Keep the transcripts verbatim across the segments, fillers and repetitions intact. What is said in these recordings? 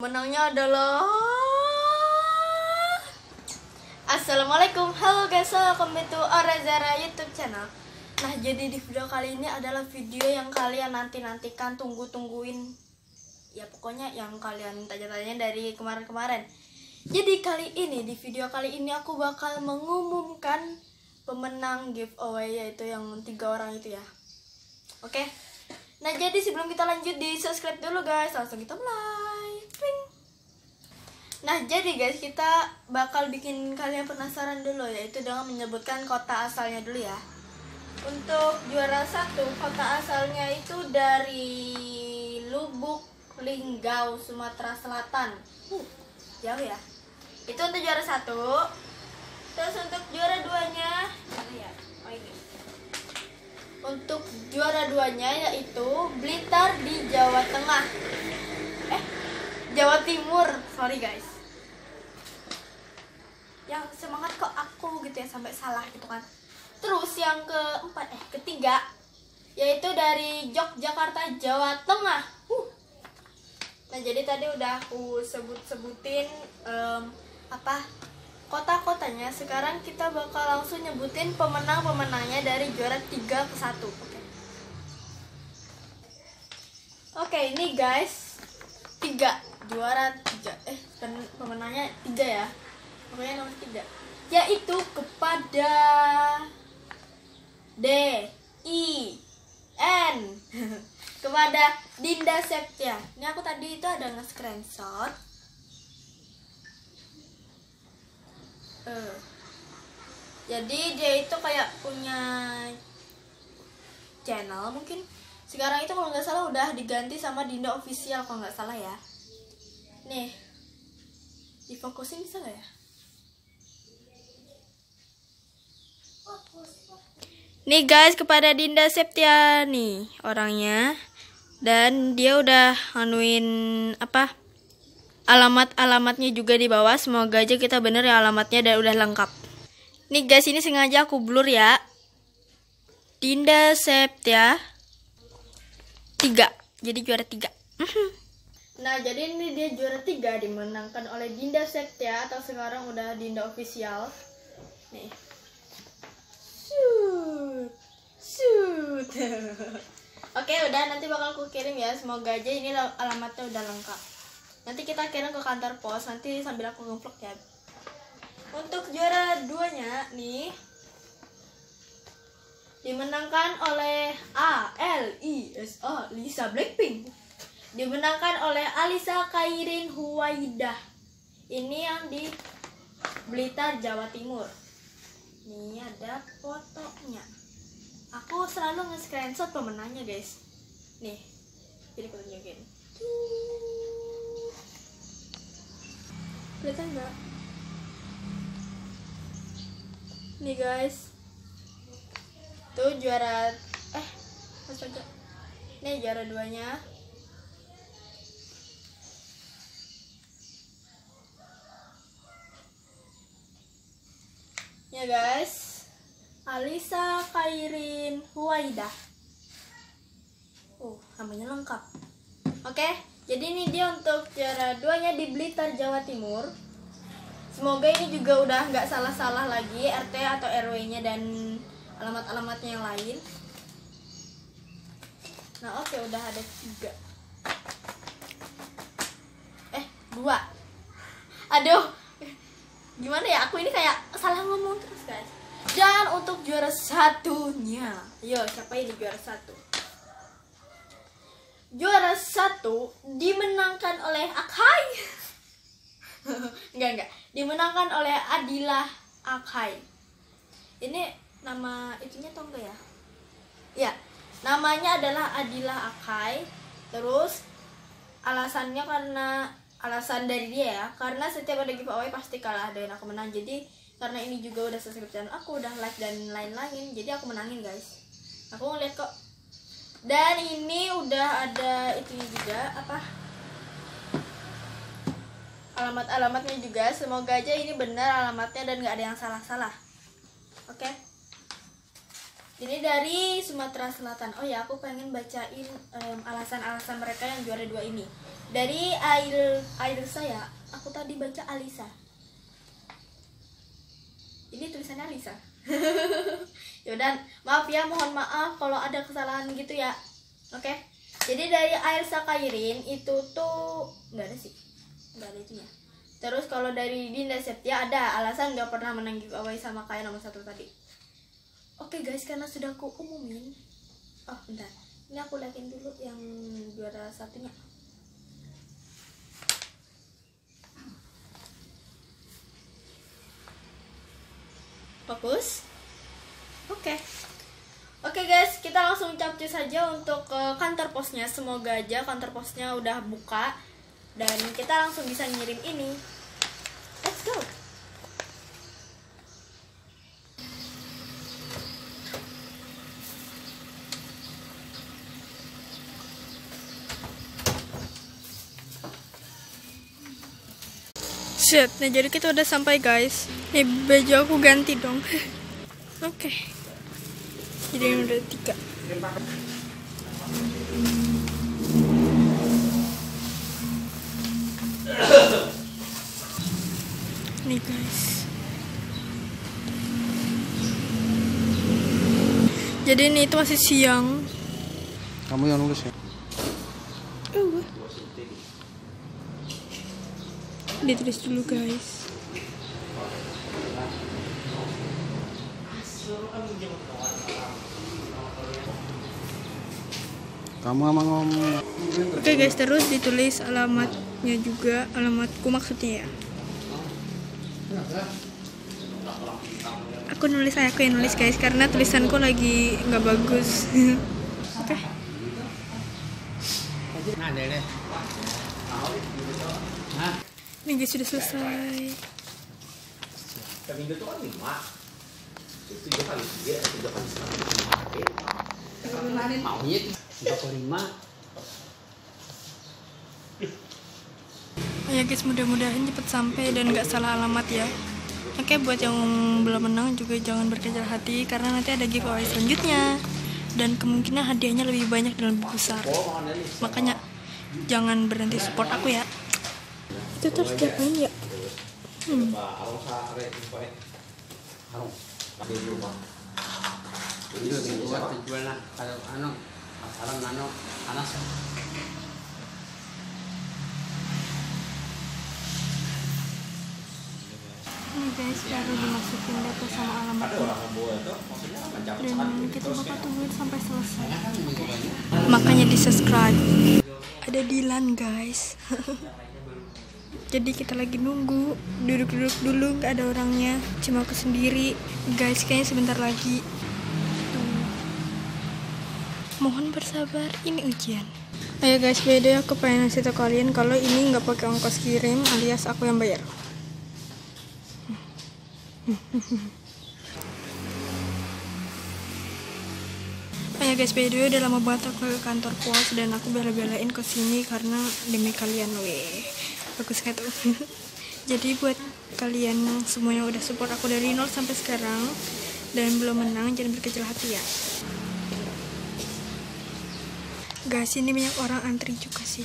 Menangnya adalah Assalamualaikum, halo guys, welcome back to Orazara YouTube channel. Nah, jadi di video kali ini adalah video yang kalian nanti-nantikan, tunggu-tungguin. Ya pokoknya yang kalian tanya-tanya dari kemarin-kemarin. Jadi kali ini, di video kali ini aku bakal mengumumkan pemenang giveaway, yaitu yang tiga orang itu ya. Oke. Nah, jadi sebelum kita lanjut, di subscribe dulu guys, langsung kita mulai. Pring. Nah, jadi guys, kita bakal bikin kalian penasaran dulu, yaitu dengan menyebutkan kota asalnya dulu ya. Untuk juara satu, kota asalnya itu dari Lubuk Linggau, Sumatera Selatan. Uh, jauh ya. Itu untuk juara satu. Terus untuk juara duanya, ya, oh ini. Untuk juara duanya yaitu Blitar di Jawa Tengah. Eh, Jawa Timur, sorry guys. Yang semangat kok aku gitu ya, sampai salah gitu kan. Terus yang keempat, eh ketiga, yaitu dari Yogyakarta, Jawa Tengah. Uh. Nah, jadi tadi udah aku sebut-sebutin um, apa kota-kotanya. Sekarang kita bakal langsung nyebutin pemenang-pemenangnya dari juara tiga ke satu. Oke. Oke, ini guys, tiga juara tiga. Eh, pemenangnya tiga ya. Pokoknya nomor tiga, yaitu kepada D I N kepada Dinda Septia. Ini aku tadi itu ada nge-screenshot. Uh. Jadi dia itu kayak punya channel mungkin. Sekarang itu kalau nggak salah udah diganti sama Dinda Official kalau nggak salah ya. Nih, difokusin bisa nggak ya? Nih guys, kepada Dinda Septia nih orangnya. Dan dia udah nganuin apa? Alamat-alamatnya juga di bawah. Semoga aja kita bener ya alamatnya dan udah lengkap. Nih guys, ini sengaja aku blur ya. Dinda Septia tiga. Jadi juara tiga. Nah, jadi ini dia juara tiga, dimenangkan oleh Dinda Septia, atau sekarang udah Dinda Official. Nih. Shoot. Shoot. Oke, udah, nanti bakal aku kirim ya. Semoga aja ini alamatnya udah lengkap. Nanti kita kirim ke kantor pos, nanti sambil aku nge-vlog ya. Untuk juara duanya nih dimenangkan oleh A L I S A Lisa Blackpink. Dimenangkan oleh Alisa Kairin Huwaidah. Ini yang di Blitar, Jawa Timur. Nih ada fotonya. Aku selalu nge-screenshot pemenangnya guys. Nih, jadi aku tunjukin. Kelihatan nggak? Nih guys, tuh juara eh astaga. Nih juara duanya. Ya guys, Alisa Kairin Huwaidah. Oh, namanya lengkap. Oke, jadi ini dia untuk juara duanya di Blitar, Jawa Timur. Semoga ini juga udah nggak salah-salah lagi R T atau R W-nya dan alamat-alamatnya yang lain. Nah, oke, udah ada tiga. Eh, dua. Aduh. Gimana ya, aku ini kayak salah ngomong terus guys. Dan untuk juara satunya, yo siapa ini juara satu? Juara satu dimenangkan oleh Akai. Enggak enggak, dimenangkan oleh Adilah Akai. Ini nama itunya tau enggak ya? Ya, namanya adalah Adilah Akai. Terus alasannya karena alasan dari dia ya, karena setiap ada giveaway pasti kalah dan aku menang. Jadi karena ini juga udah subscribe channel aku, udah like dan lain-lain, jadi aku menangin guys. Aku ngeliat kok. Dan ini udah ada itunya juga, apa, alamat-alamatnya juga. Semoga aja ini benar alamatnya dan nggak ada yang salah-salah. Oke. Jadi dari Sumatera Selatan. Oh ya, aku pengen bacain um, alasan-alasan mereka yang juara dua ini. Dari Ail Ail saya, aku tadi baca Alisa. Ini tulisannya Alisa. Yaudah, maaf ya, mohon maaf kalau ada kesalahan gitu ya. Oke. Okay? Jadi dari Ailsa Kairin itu tuh nggak ada sih, nggak ada itunya. Terus kalau dari Dinda Septia ada alasan nggak pernah menang giveaway sama kayak nomor satu tadi. Oke guys, karena sudah aku umumin. Oh bentar, ini aku liatin dulu yang juara satunya. Fokus. Oke. Oke guys, kita langsung capcus saja untuk ke kantor posnya. Semoga aja kantor posnya udah buka dan kita langsung bisa ngirim ini. Let's go. Shit, nah jadi kita udah sampai guys. Nih baju aku ganti dong. Oke. Okay. Jadi ini udah tiga. Nih guys. Jadi ini itu masih siang. Kamu yang nulis ya? Uh. Ditulis dulu guys. Kamu emang ngomong. Oke guys, terus ditulis alamatnya juga, alamatku maksudnya ya. Aku nulis, aku yang nulis guys, karena tulisanku lagi nggak bagus. Oke. Ini guys sudah selesai. Seminggu itu kan lima, tujuh kali tiga, tujuh kali setengah. Maunya tiga puluh lima. Ya guys, mudah-mudahan cepet sampai dan nggak salah alamat ya. Oke, buat yang belum menang juga jangan berkecil hati karena nanti ada giveaway selanjutnya dan kemungkinan hadiahnya lebih banyak dan lebih besar. Makanya jangan berhenti support aku ya. Itu terus diapain ya? Hmm. Itu dibuat tujuan lah kalau anu pasaran anu panas. Ini guys baru dimasukin data sama alamatnya dan kita bakal tungguin sampai selesai. Makanya di subscribe. Ada Dilan guys. Jadi kita lagi nunggu, duduk-duduk dulu, nggak ada orangnya, cuma aku sendiri. Guys, kayaknya sebentar lagi. Tuh. Mohon bersabar, ini ujian. Ayo guys, beda aku pengen ngasih tau kalian kalau ini nggak pakai ongkos kirim, alias aku yang bayar. Ayo guys, by the way, udah lama banget aku ke kantor pos dan aku bela-belain ke sini karena demi kalian, weh. Bagus gak tuh? Jadi buat kalian semua yang udah support aku dari nol sampai sekarang dan belum menang, jangan berkecil hati ya guys. Ini banyak orang antri juga sih.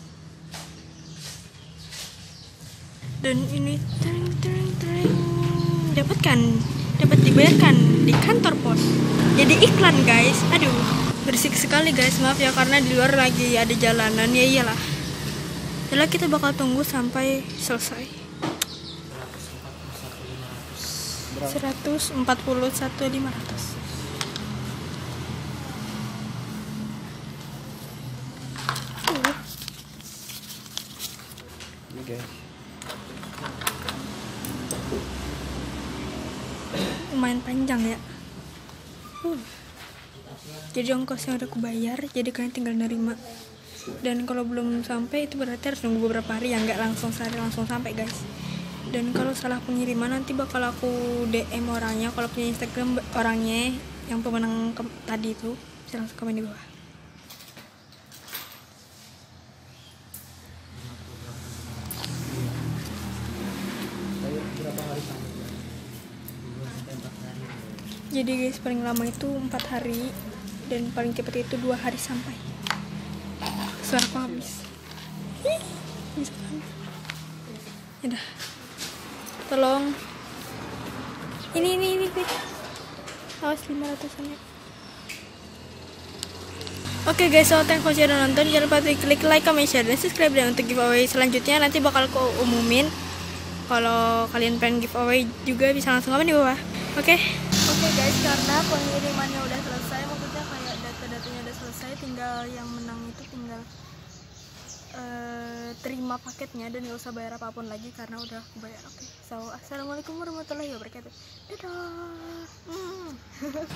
Dan ini tering tering tering dapatkan, dapat dibayarkan di kantor pos. Jadi iklan guys. Aduh, berisik sekali guys, maaf ya karena di luar lagi ada jalanan. Ya iyalah. Jadi kita bakal tunggu sampai selesai. seratus empat puluh satu ribu lima ratus. Uh. Ini guys. Lumayan panjang ya. Uh. Jadi ongkosnya udah aku bayar, jadi kalian tinggal nerima. Dan kalau belum sampai itu berarti harus nunggu beberapa hari ya, nggak langsung sehari langsung sampai guys. Dan kalau salah pengiriman nanti bakal aku D M orangnya. Kalau punya Instagram orangnya yang pemenang tadi itu bisa langsung komen di bawah. Jadi guys, paling lama itu empat hari dan paling cepat itu dua hari sampai. Suaraku habis. Ih, bisa kan? Ya dah. Tolong. Ini ini ini. ini. Awas lima ratusan ya. Oke okay guys, so thanks for sudah nonton. Jangan lupa klik like, comment, share, dan subscribe. Dan untuk giveaway selanjutnya nanti bakal aku umumin. Kalau kalian pengen giveaway juga bisa langsung komen di bawah. Oke? Okay? Oke okay guys, karena pengirimannya udah selesai, maksudnya kayak data-datanya udah selesai, tinggal yang menang itu tinggal uh, terima paketnya dan gak usah bayar apapun lagi karena udah aku bayar. Oke, okay. So assalamualaikum warahmatullahi wabarakatuh. Dadah. Mm.